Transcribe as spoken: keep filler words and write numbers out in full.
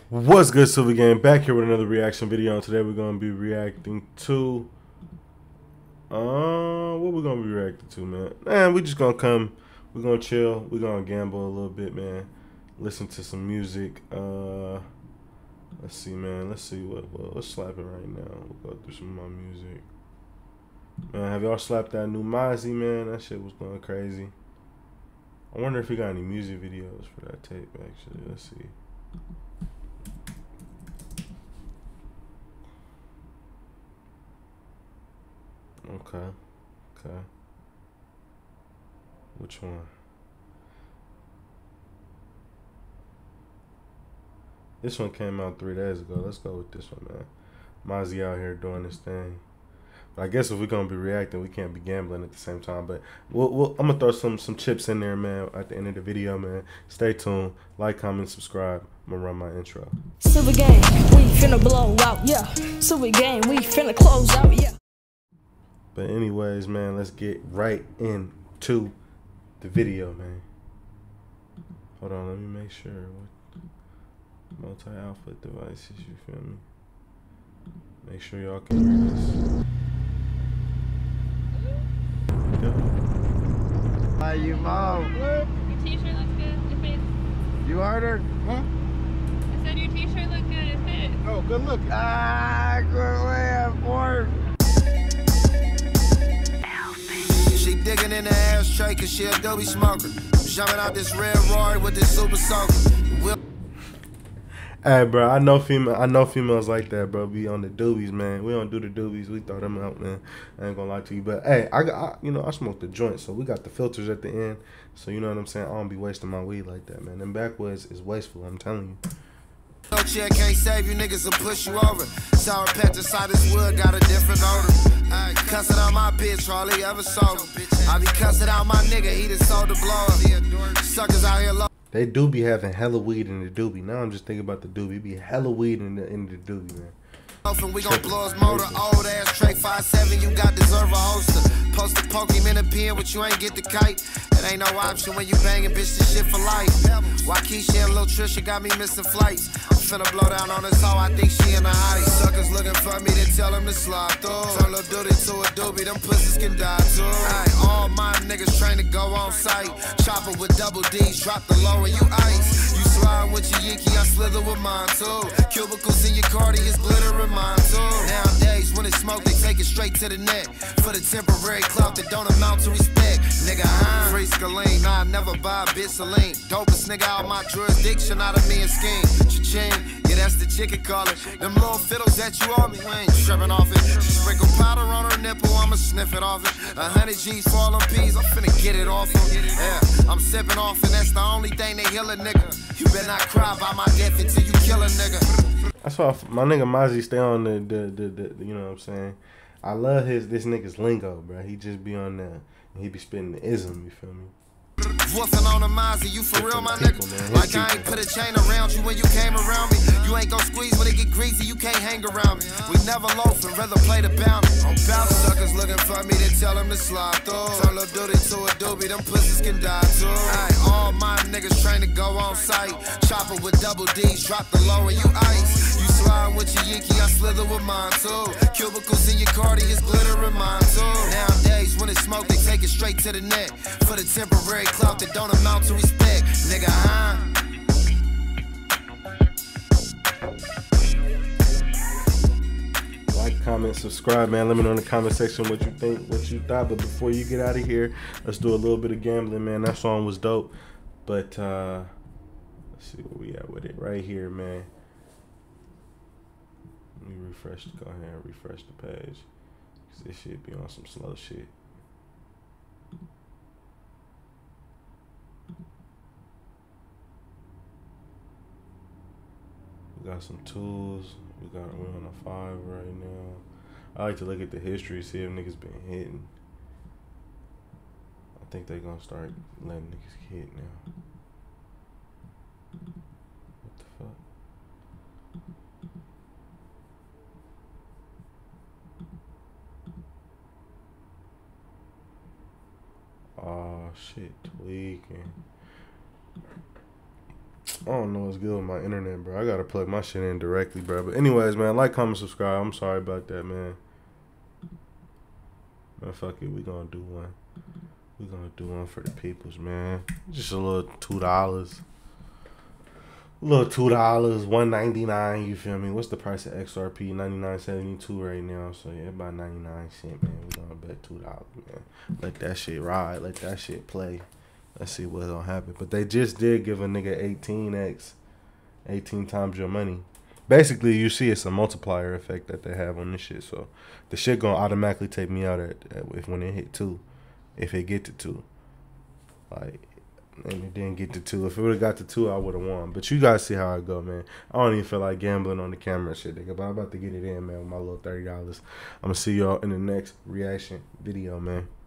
What's good, Silver Game? Back here with another reaction video. And today we're gonna be reacting to uh what we're gonna be reacting to, man. Man, we just gonna come, we're gonna chill, we're gonna gamble a little bit, man. Listen to some music. Uh let's see, man. Let's see what, what what's slapping right now. We'll go through some of my music. Man, have y'all slapped that new Mozzy, man? That shit was going crazy. I wonder if he got any music videos for that tape, actually. Let's see. Okay, okay. Which one? This one came out three days ago. Let's go with this one, man. Mozzy out here doing this thing. But I guess if we're gonna be reacting, we can't be gambling at the same time. But we'll, we'll, I'm gonna throw some some chips in there, man. At the end of the video, man. Stay tuned. Like, comment, subscribe. I'm gonna run my intro. Silver Game, we finna blow out, yeah. Silver Game, we finna close out, yeah. But anyways, man, let's get right into the video, man. Hold on, let me make sure. What multi-output devices, you feel me? Make sure y'all can hear this. Go. Hi, you mom. Your t-shirt looks good. It fits. You ordered? Huh? I said your t-shirt looked good. It fits. Oh, good look. Ah, good way I'm born. She digging in the ashtray cause she a doobie smoker. Jumping out this red Rory with this super soaker. We'll Hey, bro, I know female, I know females like that, bro. Be on the doobies, man. We don't do the doobies. We throw them out, man. I ain't gonna lie to you, but hey, I got, I, you know, I smoked the joint, so we got the filters at the end. So you know what I'm saying. I don't be wasting my weed like that, man. Them backwoods is wasteful. I'm telling you. no chair can't save you, niggas will push you over. Sour patch inside this wood got a different odor. I cussing out my bitch, all he ever sold. I be cussing out my nigga, he done sold the blower. Suckers out here low. They do be having hella weed in the doobie. Now I'm just thinking about the doobie. It be hella weed in the in the doobie, man. And we gon' blow his motor, old ass tray five seven, you got deserve a holster. Post to poke him in a pen, but you ain't get the kite. It ain't no option when you bangin', bitch, this shit for life. Waukesha and Lil Trisha got me missing flights. I'm finna blow down on this hoe, I think she in the height. Suckers looking for me to tell them to slide through. Turn Lil Duty to a doobie, them pussies can die too. Ay, all my niggas train to go on site. Chopper with double D's, drop the low and you ice. You slide with your Yiki, I slither with mine too. Cubicles in your Cardi is glittering mine too. Nowadays, when it's smoke, they take it straight to the neck. For the temporary clout that don't amount to respect. Nigga, I'm free Scalene, nah, I never buy a bitch Celine. Dopest nigga out my jurisdiction, out of me and scheme. Cha-ching, yeah, that's the chicken calling. Them little fiddles that you owe me, we ain't tripping off it. She sprinkle powder on her nipple, I'ma sniff it off it. A hundred G's for all them P's, I'm finna get it off them. Yeah, I'm sipping off, and that's the only thing they heal a nigga. You better not cry by my death until you kill a nigga. That's why my nigga Mozzy stay on the, the, the, the, you know what I'm saying? I love his, this nigga's lingo, bro. He just be on there, and he be spitting the ism, you feel me? Woofing on a Mozzy, you for real, my nigga? Like I ain't put a chain around you when you came around me. You ain't gon' squeeze when it get greasy, you can't hang around me. We never loaf and rather play the bounty. On bounce suckers looking for me to tell them to slide through. Turn Lil Duty to a doobie, them pussies can die too. Ay, all my niggas train to go on site. Chopper with double D's, drop the low and you ice. You slide with your Yiki, I slither with mine too. Cubicles in your Cardi is glittering mine too. Nowadays, when it's smoke, they take it straight to the neck. For the temporary clout that don't amount to respect. Nigga, huh? Like, comment, subscribe, man. Let me know in the comment section what you think, what you thought. But before you get out of here, let's do a little bit of gambling, man. That song was dope. But uh let's see where we at with it. Right here, man. Let me refresh, go ahead and refresh the page. Cause this shit be on some slow shit. We got some tools. We got we're on a five right now. I like to look at the history, see if niggas been hitting. I think they gonna start letting niggas hit now. What the fuck? Oh shit, tweaking. I don't know what's good with my internet, bro. I gotta plug my shit in directly, bro. But anyways, man, like, comment, subscribe. I'm sorry about that, man. Man, fuck it. We gonna do one. We gonna do one for the peoples, man. Just a little two dollars. A little two dollars, one ninety nine. You feel me? What's the price of X R P? Ninety nine seventy two right now. So yeah, about ninety nine cent, man. We gonna bet two dollars, man. Let that shit ride. Let that shit play. Let's see what's gonna happen. But they just did give a nigga eighteen X, eighteen times your money. Basically, you see it's a multiplier effect that they have on this shit. So the shit gonna automatically take me out at, at if when it hit two, if it get to two, like, and it didn't get to two. If it would have got to two, I would have won. But you guys see how I go, man. I don't even feel like gambling on the camera and shit, nigga. But I'm about to get it in, man, with my little thirty dollars. I'm gonna see y'all in the next reaction video, man.